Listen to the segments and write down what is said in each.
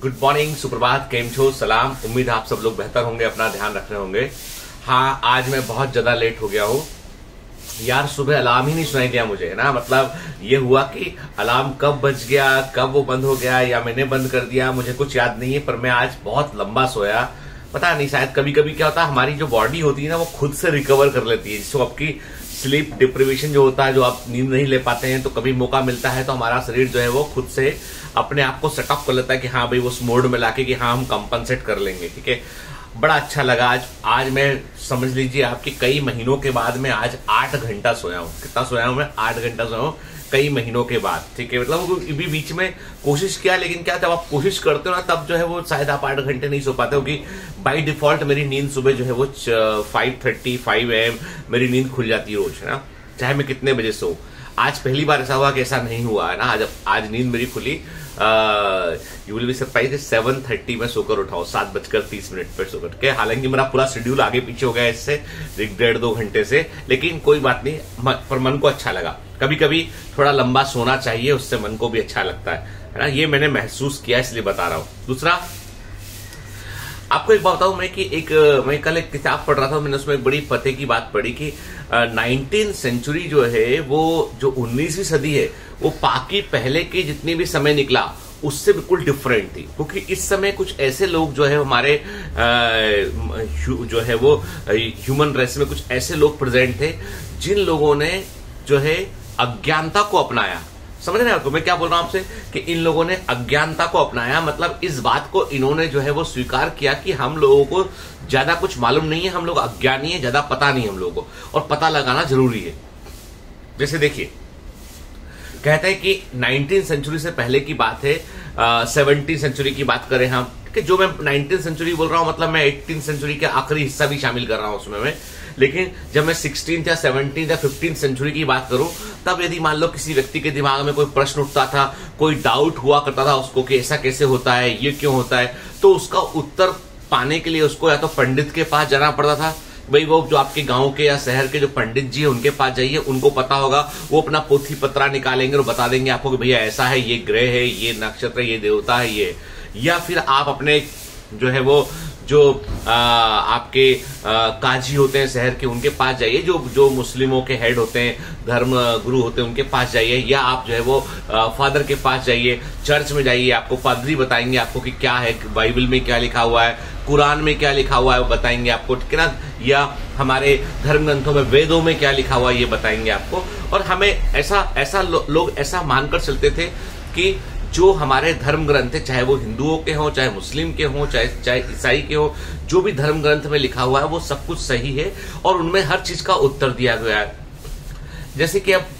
Good morning, सुप्रभात, केम छो, सलाम। उम्मीद है आप सब लोग बेहतर होंगे, अपना ध्यान रख रहे होंगे। हाँ, आज मैं बहुत ज्यादा लेट हो गया हूँ यार। सुबह अलार्म ही नहीं सुनाई दिया मुझे, है ना। मतलब ये हुआ कि अलार्म कब बज गया, कब वो बंद हो गया या मैंने बंद कर दिया, मुझे कुछ याद नहीं है। पर मैं आज बहुत लंबा सोया, पता नहीं, शायद कभी कभी क्या होता है, हमारी जो बॉडी होती है ना वो खुद से रिकवर कर लेती है। जिसको आपकी स्लीप डिप्रिवेशन जो होता है, जो आप नींद नहीं ले पाते हैं, तो कभी मौका मिलता है तो हमारा शरीर जो है वो खुद से अपने आप को सेटअप कर लेता है कि हाँ भाई, उस मोड में लाके कि हाँ हम कंपनसेट कर लेंगे। ठीक है, बड़ा अच्छा लगा आज मैं समझ लीजिए आपके कई महीनों के बाद मैं आज 8 घंटा सोया हूँ। कितना सोया हूँ मैं? 8 घंटा सोया हूँ कई महीनों के बाद। ठीक है, मतलब भी बीच में कोशिश किया, लेकिन क्या, जब आप कोशिश करते हो ना तब जो है वो शायद आप 8 घंटे नहीं सो पाते हो। कि बाय डिफॉल्ट मेरी नींद सुबह जो है वो 5:35 AM मेरी नींद खुल जाती है रोज, है ना, चाहे मैं कितने बजे सो। आज पहली बार ऐसा हुआ कि ऐसा नहीं हुआ, है ना। आज नींद मेरी खुली, यू विल बी सरप्राइज्ड, 7:30 में सोकर उठा हूं, 7:30 पर सोकर के। हालांकि मेरा पूरा शेड्यूल आगे पीछे हो गया इससे 1.5-2 घंटे से, लेकिन कोई बात नहीं, पर मन को अच्छा लगा। कभी कभी थोड़ा लंबा सोना चाहिए, उससे मन को भी अच्छा लगता है ना। ये मैंने महसूस किया, इसलिए बता रहा हूं। दूसरा, आपको एक बात बताऊं, मैं कल एक किताब पढ़ रहा था, मैंने उसमें एक बड़ी पते की बात पढ़ी कि 19th सेंचुरी जो है वो जो 19वीं सदी है वो पाकि पहले के जितने भी समय निकला उससे बिल्कुल डिफरेंट थी। क्योंकि इस समय कुछ ऐसे लोग जो है हमारे जो है वो ह्यूमन रेस में कुछ ऐसे लोग प्रेजेंट थे जिन लोगों ने जो है अज्ञानता को अपनाया। समझ रहे हैं आपको मैं क्या बोल रहा हूं आपसे, कि इन लोगों ने अज्ञानता को अपनाया। मतलब इस बात को इन्होंने जो है वो स्वीकार किया कि हम लोगों को ज्यादा कुछ मालूम नहीं है, हम लोग अज्ञानी है, ज्यादा पता नहीं हम लोगों को, और पता लगाना जरूरी है। जैसे देखिए, कहते हैं कि 19th सेंचुरी से पहले की बात है, 17th सेंचुरी की बात करें हम, कि जो मैं 19th सेंचुरी बोल रहा हूं मतलब मैं 18th सेंचुरी के आखिरी हिस्सा भी शामिल कर रहा हूं उसमें मैं। लेकिन जब मैं 16th या 17th या 15th सेंचुरी की बात करूं, तब यदि मान लो किसी व्यक्ति के दिमाग में कोई प्रश्न उठता था, कोई डाउट हुआ करता था उसको कि ऐसा कैसे होता है, ये क्यों होता है, तो उसका उत्तर पाने के लिए उसको या तो पंडित के पास जाना पड़ता था। भाई वो जो आपके गांव के या शहर के जो पंडित जी है उनके पास जाइए, उनको पता होगा, वो अपना पोथी पत्रा निकालेंगे और बता देंगे आपको कि भैया ऐसा है, ये ग्रह है, ये नक्षत्र, ये देवता है, ये। या फिर आप अपने जो है वो जो आपके काजी होते हैं शहर के, उनके पास जाइए, जो मुस्लिमों के हेड होते हैं, धर्म गुरु होते हैं, उनके पास जाइए। या आप जो है वो फादर के पास जाइए, चर्च में जाइए, आपको पादरी बताएंगे आपको कि क्या है, बाइबल में क्या लिखा हुआ है, कुरान में क्या लिखा हुआ है वो बताएंगे आपको, ठीक है ना। या हमारे धर्म ग्रंथों में, वेदों में क्या लिखा हुआ है ये बताएंगे आपको। और हमें ऐसा लोग ऐसा मानकर चलते थे कि जो हमारे धर्म ग्रंथ है, चाहे वो हिंदुओं के हों, चाहे मुस्लिम के हों, चाहे ईसाई के हों, जो भी धर्म ग्रंथ में लिखा हुआ है वो सब कुछ सही है और उनमें हर चीज का उत्तर दिया गया है। जैसे कि अब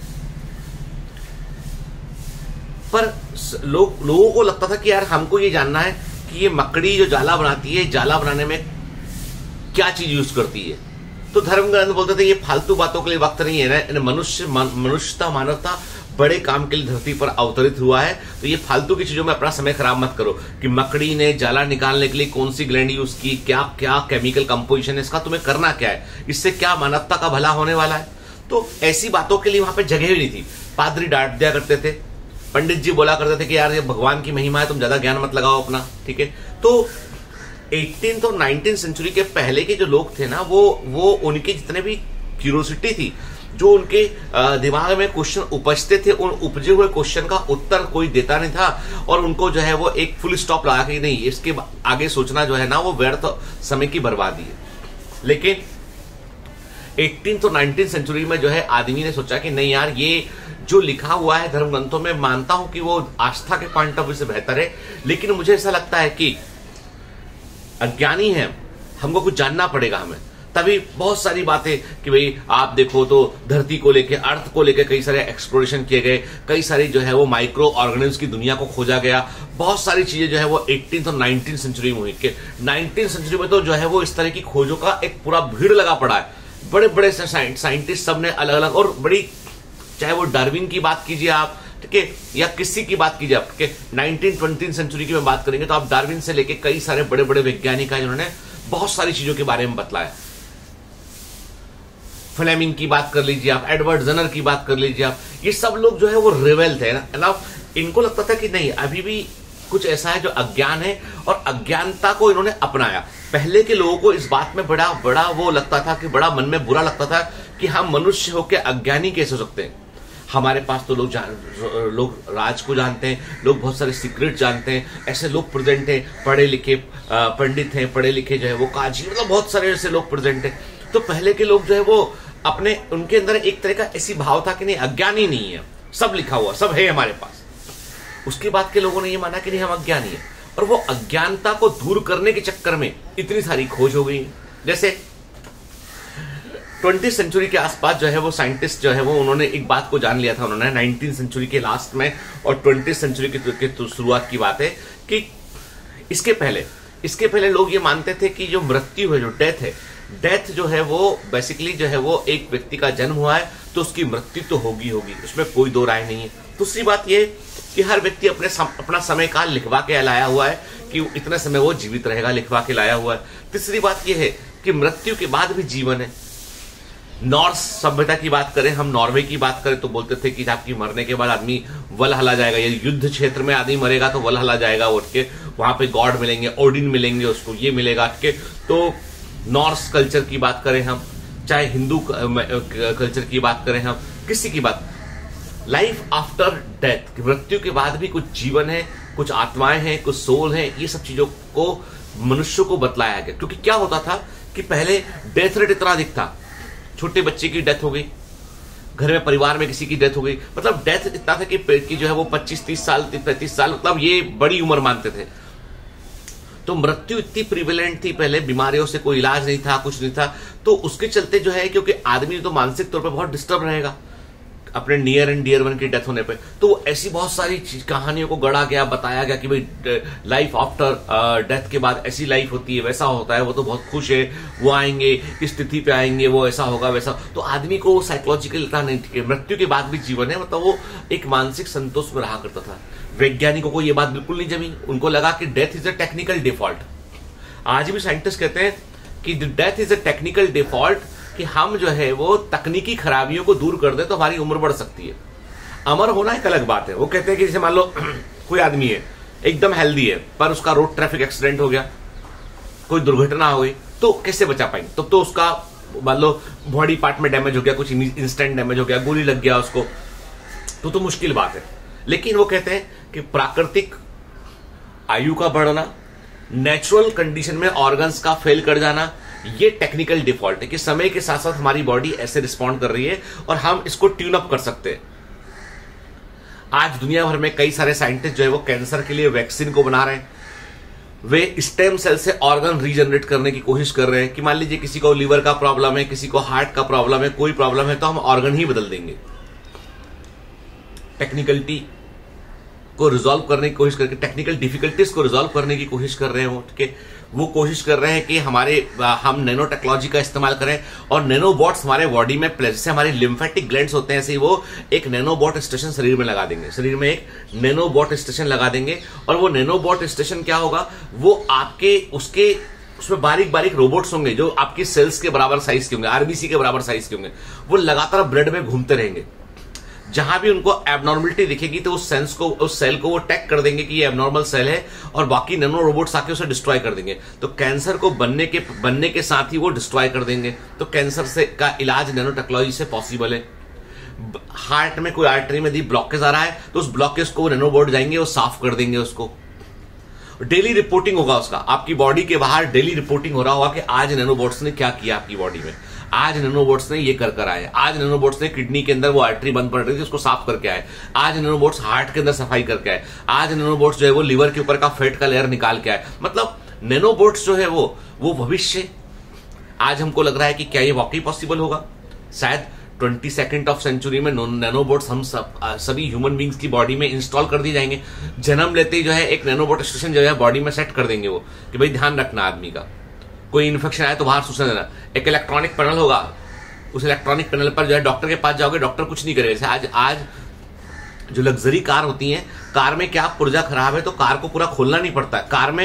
पर लोगों को लगता था कि यार हमको ये जानना है कि ये मकड़ी जो जाला बनाती है, जाला बनाने में क्या चीज यूज करती है। तो धर्म ग्रंथ बोलते थे ये फालतू बातों के लिए वक्त नहीं है ना, मनुष्यता, मानवता बड़े काम के लिए धरती पर अवतरित हुआ है, तो ये फालतू की चीजों में अपना समय खराब मत करो। कि मकड़ी ने जाला निकालने के लिए कौन सी ग्लैंड यूज की, क्या क्या केमिकल कंपोजिशन है इसका, तुम्हें करना क्या है, इससे क्या मानवता का भला होने वाला है। तो ऐसी बातों के लिए वहां पे जगह ही नहीं थी। पादरी डांट दिया करते थे, पंडित जी बोला करते थे कि यार ये भगवान की महिमा है, तुम ज्यादा ज्ञान मत लगाओ अपना, ठीक है। तो 18th और 19th सेंचुरी के पहले के जो लोग थे ना, वो उनकी जितने भी क्यूरियोसिटी थी, जो उनके दिमाग में क्वेश्चन उपजते थे, उन उपजे हुए क्वेश्चन का उत्तर कोई देता नहीं था, और उनको जो है वो एक फुल स्टॉप लगा के नहीं, इसके आगे सोचना जो है ना वो व्यर्थ समय की बर्बादी है। लेकिन 18th और 19th सेंचुरी में जो है आदमी ने सोचा कि नहीं यार, ये जो लिखा हुआ है धर्म ग्रंथों में, मानता हूं कि वो आस्था के पॉइंट ऑफ व्यू से बेहतर है, लेकिन मुझे ऐसा लगता है कि अज्ञानी है, हमको कुछ जानना पड़ेगा हमें। तभी बहुत सारी बातें कि भाई आप देखो तो धरती को लेके, अर्थ को लेके कई सारे एक्सप्लोरेशन किए गए, कई सारी जो है वो माइक्रो ऑर्गेनिज्म की दुनिया को खोजा गया। बहुत सारी चीजें जो है वो 18th और 19th सेंचुरी में हुई। 19th सेंचुरी में तो जो है वो इस तरह की खोजों का एक पूरा भीड़ लगा पड़ा है। बड़े बड़े साइंटिस्ट सब ने अलग अलग, और बड़ी, चाहे वो डार्विन की बात कीजिए आप, ठीक है, या किसी की बात कीजिए आप, 19th-20th सेंचुरी की बात करेंगे तो आप डार्विन से लेके कई सारे बड़े बड़े वैज्ञानिक हैं जिन्होंने बहुत सारी चीजों के बारे में बतलाया। फ्लेमिंग की बात कर लीजिए आप, एडवर्ड जनर की बात कर लीजिए आप, ये सब लोग जो है वो रिवेल थे ना। इनको लगता था कि नहीं, अभी भी कुछ ऐसा है जो अज्ञान है, और अज्ञानता को इन्होंने अपनाया। पहले के लोगों को इस बात में बड़ा बड़ा वो लगता था कि बड़ा मन में बुरा लगता था कि हम मनुष्य होकर अज्ञानी कैसे हो सकते हैं। हमारे पास तो लोग राज को जानते हैं, लोग बहुत सारे सीक्रेट जानते हैं, ऐसे लोग प्रेजेंट हैं, पढ़े लिखे पंडित हैं, पढ़े लिखे जो है वो काजी, मतलब बहुत सारे ऐसे लोग प्रेजेंट हैं। तो पहले के लोग जो है वो अपने, उनके अंदर एक तरह का ऐसी भाव था कि नहीं, अज्ञानी नहीं है, सब लिखा हुआ, सब है हमारे पास। उसके बाद के लोगों ने ये माना कि नहीं, हम अज्ञानी है, और वो अज्ञानता को दूर करने के चक्कर में इतनी सारी खोज हो गई। जैसे 20वीं सेंचुरी के आसपास जो है वो साइंटिस्ट जो है वो उन्होंने एक बात को जान लिया था, उन्होंने 19वीं सेंचुरी के लास्ट में और 20वीं सेंचुरी की शुरुआत की बात है कि इसके पहले लोग ये मानते थे कि जो मृत्यु है, जो डेथ है, डेथ जो है वो बेसिकली जो है वो एक व्यक्ति का जन्म हुआ है तो उसकी मृत्यु तो होगी, उसमें कोई दो राय नहीं है। दूसरी बात ये कि हर व्यक्ति अपना समय काल लिखवा के लाया हुआ है कि इतने समय वो जीवित रहेगा, लिखवा के लाया हुआ है। तीसरी बात ये है कि मृत्यु के बाद भी जीवन है। नॉर्स सभ्यता की बात करें, हम नॉर्वे की बात करें तो बोलते थे कि आपकी मरने के बाद आदमी वलहला जाएगा, या युद्ध क्षेत्र में आदमी मरेगा तो वलहला जाएगा, उठ के वहां पे गॉड मिलेंगे, ओडिन मिलेंगे, उसको ये मिलेगा के। तो नॉर्स कल्चर की बात करें हम, चाहे हिंदू कल्चर की बात करें हम, किसी की बात, लाइफ आफ्टर डेथ, मृत्यु के बाद भी कुछ जीवन है, कुछ आत्माएं हैं, कुछ सोल है। ये सब चीजों को मनुष्य को बतलाया गया। क्योंकि क्या होता था कि पहले डेथ रेट इतना अधिक था, छोटे बच्चे की डेथ हो गई, घर में परिवार में किसी की डेथ हो गई, मतलब डेथ इतना था कि जो है वो 25-30 साल 35 साल, मतलब ये बड़ी उम्र मानते थे। तो मृत्यु इतनी प्रिवेलेंट थी पहले, बीमारियों से कोई इलाज नहीं था, कुछ नहीं था। तो उसके चलते जो है, क्योंकि आदमी तो मानसिक तौर पर बहुत डिस्टर्ब रहेगा अपने नियर एंड डियर वन की डेथ होने पे, तो ऐसी बहुत सारी कहानियों को गढ़ा गया, बताया गया कि भाई लाइफ आफ्टर डेथ के बाद ऐसी लाइफ होती है, वैसा होता है, वो तो बहुत खुश है, वो आएंगे, इस तिथि पे आएंगे, वो ऐसा होगा वैसा। तो आदमी को साइकोलॉजिकल इतना नहीं, मृत्यु के बाद भी जीवन है, मतलब वो एक मानसिक संतोष में रहा करता था। वैज्ञानिकों को ये बात बिल्कुल नहीं जमी, उनको लगा कि death is a technical default. आज भी साइंटिस्ट कहते हैं कि death is a technical default, कि हम जो है वो तकनीकी खराबियों को दूर कर दे तो हमारी उम्र बढ़ सकती है। अमर होना एक अलग बात है। वो कहते हैं कि जैसे मान लो कोई आदमी है एकदम हेल्दी है, पर उसका रोड ट्रैफिक एक्सीडेंट हो गया, कोई दुर्घटना हो गई, तो कैसे बचा पाएंगे? तो उसका मान लो बॉडी पार्ट में डैमेज हो गया, कुछ इंस्टेंट डैमेज हो गया, गोली लग गया उसको, तो मुश्किल बात है। लेकिन वो कहते हैं कि प्राकृतिक आयु का बढ़ना, नेचुरल कंडीशन में ऑर्गन्स का फेल कर जाना, ये टेक्निकल डिफॉल्ट है कि समय के साथ साथ हमारी बॉडी ऐसे रिस्पॉन्ड कर रही है और हम इसको ट्यून अप कर सकते हैं। आज दुनिया भर में कई सारे साइंटिस्ट जो है वो कैंसर के लिए वैक्सीन को बना रहे हैं। वे स्टेम सेल से ऑर्गन रीजनरेट करने की कोशिश कर रहे हैं कि मान लीजिए किसी को लीवर का प्रॉब्लम है, किसी को हार्ट का प्रॉब्लम है, कोई प्रॉब्लम है, तो हम ऑर्गन ही बदल देंगे। टेक्निकलिटी को रिजॉल्व करने की कोशिश करके, टेक्निकल डिफिकल्टीज को रिजॉल्व करने की कोशिश कर रहे हैं। वो कोशिश कर रहे हैं कि हम नैनो टेक्नोलॉजी का इस्तेमाल करें और नैनोबॉट्स हमारे बॉडी में, जैसे हमारे लिम्फेटिक ग्लैंड्स होते हैं, ऐसे ही वो एक नैनोबॉट स्टेशन शरीर में लगा देंगे। शरीर में एक नैनोबॉट स्टेशन लगा देंगे, और वो नैनोबॉट स्टेशन क्या होगा, वो आपके उसमें बारीक बारीक रोबोट्स होंगे जो आपकी सेल्स के बराबर साइज के होंगे, आरबीसी के बराबर साइज के होंगे। वो लगातार ब्लड में घूमते रहेंगे। जहां भी उनको एबनॉर्मलिटी दिखेगी तो उस सेल को वो टैग कर देंगे कि ये एबनॉर्मल सेल है, और बाकी नैनो रोबोट्स आके उसे डिस्ट्रॉय कर देंगे। तो कैंसर को बनने के साथ ही वो डिस्ट्रॉय कर देंगे। तो कैंसर का इलाज नैनो टेक्नोलॉजी से पॉसिबल है। हार्ट में कोई आर्टरी में ब्लॉकेज आ रहा है तो उस ब्लॉकेज को नैनोबॉट जाएंगे, वो साफ कर देंगे उसको। डेली रिपोर्टिंग होगा उसका, आपकी बॉडी के बाहर डेली रिपोर्टिंग हो रहा होगा कि आज नैनोबॉट्स ने क्या किया आपकी बॉडी में, आज नैनोबॉट्स ने ये कर आए, आज नैनोबॉट्स ने किडनी के अंदर वो आर्टरी बंद पड़ रही थी उसको साफ करके आए, आज नैनोबॉट्स हार्ट के अंदर सफाई करके आए, आज नैनोबॉट्स जो है वो लिवर के ऊपर का फैट का लेयर निकाल के आए। मतलब नैनोबॉट्स जो है वो भविष्य। आज हमको लग रहा है कि क्या ये वाकई पॉसिबल होगा? शायद 22nd ऑफ सेंचुरी में नैनोबॉट्स हम सभी ह्यूमन बींग्स की बॉडी में इंस्टॉल कर दिए जाएंगे। जन्म लेते ही जो है एक नैनोबॉट स्टेशन जो है बॉडी में सेट कर देंगे वो, कि भाई ध्यान रखना आदमी का, कोई इन्फेक्शन आए तो बाहर सूचना देना। एक इलेक्ट्रॉनिक पैनल होगा, उस इलेक्ट्रॉनिक पैनल पर जो है डॉक्टर के पास जाओगे, डॉक्टर कुछ नहीं करेगा। जैसे आज जो लग्जरी कार होती हैं, कार में क्या पुर्जा खराब है तो कार को पूरा खोलना नहीं पड़ता। कार में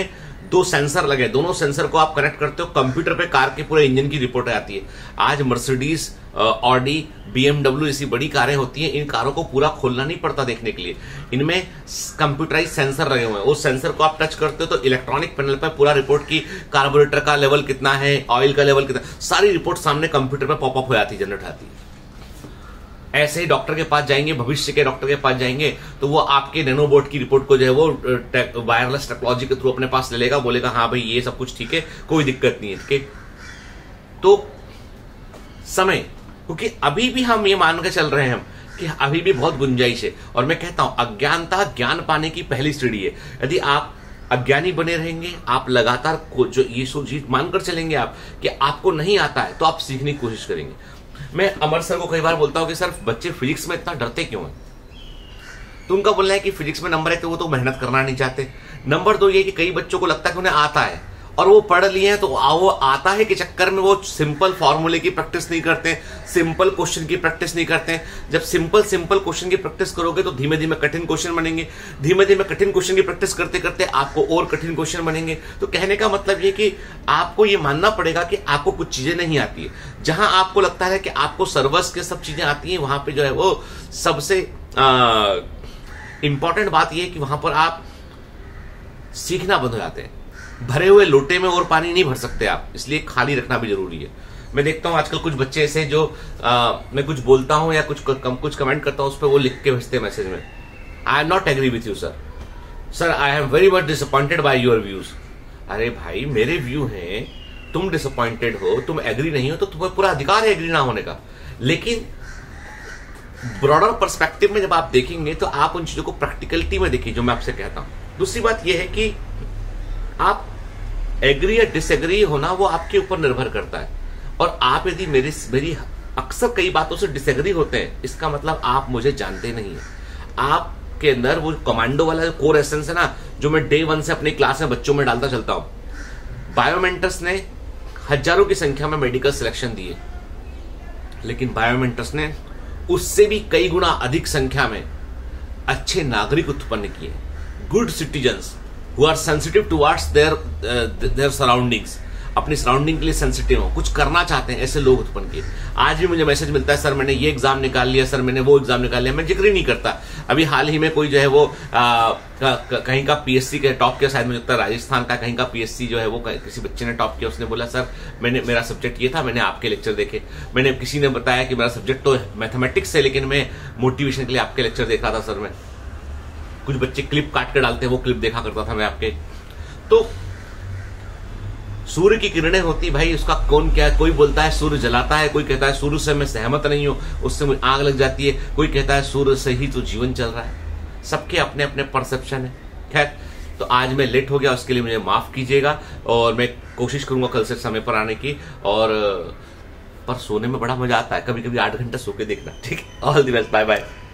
दो सेंसर लगे, दोनों सेंसर को आप कनेक्ट करते हो कंप्यूटर पे, कार के पूरे इंजन की रिपोर्ट आती है। आज मर्सिडीज, ऑडी, बीएमडब्ल्यू ऐसी बड़ी कारें होती हैं, इन कारों को पूरा खोलना नहीं पड़ता देखने के लिए, इनमें कंप्यूटराइज सेंसर लगे हुए हैं। उस सेंसर को आप टच करते हो तो इलेक्ट्रॉनिक पैनल पर पूरा रिपोर्ट की कार्बोरेटर का लेवल कितना है, ऑयल का लेवल कितना, सारी रिपोर्ट सामने कंप्यूटर पर पॉपअप हो जाती है, जनरेट आती है। ऐसे ही डॉक्टर के पास जाएंगे, भविष्य के डॉक्टर के पास जाएंगे तो वो आपके नैनोबोट की रिपोर्ट को जो है वो वायरलेस टेक्नोलॉजी के थ्रू अपने पास ले लेगा, बोलेगा हाँ भाई ये सब कुछ ठीक है, कोई दिक्कत नहीं है, ठीक है। तो समय, क्योंकि अभी भी हम ये मान के चल रहे हैं कि अभी भी बहुत गुंजाइश है, और मैं कहता हूं अज्ञानता ज्ञान पाने की पहली सीढ़ी है। यदि आप अज्ञानी बने रहेंगे, आप लगातार जो ये चीज मानकर चलेंगे आप कि आपको नहीं आता है, तो आप सीखने की कोशिश करेंगे। मैं अमर सर को कई बार बोलता हूं कि सर बच्चे फिजिक्स में इतना डरते क्यों हैं? तो उनका बोलना है कि फिजिक्स में नंबर 1 तो वो तो मेहनत करना नहीं चाहते, नंबर 2 ये कि कई बच्चों को लगता है कि उन्हें आता है और वो पढ़ लिए हैं, तो वो आता है के चक्कर में वो सिंपल फॉर्मूले की प्रैक्टिस नहीं करते, सिंपल क्वेश्चन की प्रैक्टिस नहीं करते। जब सिंपल क्वेश्चन की प्रैक्टिस करोगे तो धीमे धीमे कठिन क्वेश्चन बनेंगे, धीमे धीमे कठिन क्वेश्चन की प्रैक्टिस करते करते आपको और कठिन क्वेश्चन बनेंगे। तो कहने का मतलब ये कि आपको ये मानना पड़ेगा कि आपको कुछ चीजें नहीं आती है। जहां आपको लगता है कि आपको सर्वस के सब चीजें आती हैं, वहां पे जो है वो सबसे इंपॉर्टेंट बात यह है कि वहां पर आप सीखना बंद हो जाते हैं। भरे हुए लोटे में और पानी नहीं भर सकते आप, इसलिए खाली रखना भी जरूरी है। मैं देखता हूं आजकल कुछ बच्चे ऐसे जो मैं कुछ बोलता हूं या कुछ कमेंट करता हूं, उस पर वो लिख के भेजते हैं मैसेज में, I am not agree with you sir, I am very much disappointed by your views. अरे भाई मेरे व्यू हैं, तुम डिसअपॉइंटेड हो, तुम एग्री नहीं हो, तो तुम्हें पूरा अधिकार है एग्री ना होने का। लेकिन ब्रॉडर पर्सपेक्टिव में जब आप देखेंगे तो आप उन चीजों को प्रैक्टिकलिटी में देखिए, जो मैं आपसे कहता हूं। दूसरी बात यह है कि आप एग्री या डिसएग्री होना वो आपके ऊपर निर्भर करता है, और आप यदि मेरी अक्सर कई बातों से डिसएग्री होते हैं, इसका मतलब आप मुझे जानते नहीं है। आपके अंदर वो कमांडो वाला कोर एसेंस है ना, जो मैं डे 1 से अपनी क्लास में बच्चों में डालता चलता हूं। बायोमेंटर्स ने हजारों की संख्या में मेडिकल सिलेक्शन दिए, लेकिन बायोमेंटर्स ने उससे भी कई गुना अधिक संख्या में अच्छे नागरिक उत्पन्न किए, good citizens who are sensitive towards their surroundings, अपनी सराउंडिंग के लिए सेंसिटिव हो, कुछ करना चाहते हैं, ऐसे लोग उत्पन्न किए। आज भी मुझे मैसेज मिलता है सर मैंने ये एग्जाम निकाल लिया, सर मैंने वो एग्जाम निकाल लिया, मैं जिक्र ही नहीं करता। अभी हाल ही में कोई जो है वो कहीं का पीएससी के टॉप किया, शायद मुझे लगता है राजस्थान का कहीं का पीएससी जो है वो किसी बच्चे ने टॉप किया। उसने बोला सर मेरा सब्जेक्ट ये था, मैंने आपके लेक्चर देखे, मैंने किसी ने बताया कि मेरा सब्जेक्ट तो मैथमेटिक्स है, लेकिन मैं मोटिवेशन के लिए आपके लेक्चर देख रहा था सर। मैं कुछ बच्चे क्लिप काट के डालते हैं, वो क्लिप देखा करता था मैं आपके। तो सूर्य की किरणें होती भाई, उसका कौन क्या है, कोई बोलता है सूर्य जलाता है, कोई कहता है सूर्य से मैं सहमत नहीं हूं, उससे मुझे आग लग जाती है, कोई कहता है सूर्य से ही तो जीवन चल रहा है। सबके अपने अपने परसेप्शन है। खैर, तो आज मैं लेट हो गया, उसके लिए मुझे माफ कीजिएगा, और मैं कोशिश करूंगा कल से समय पर आने की। और पर सोने में बड़ा मजा आता है, कभी कभी 8 घंटे सो के देखना, ठीक है। All the best, bye bye.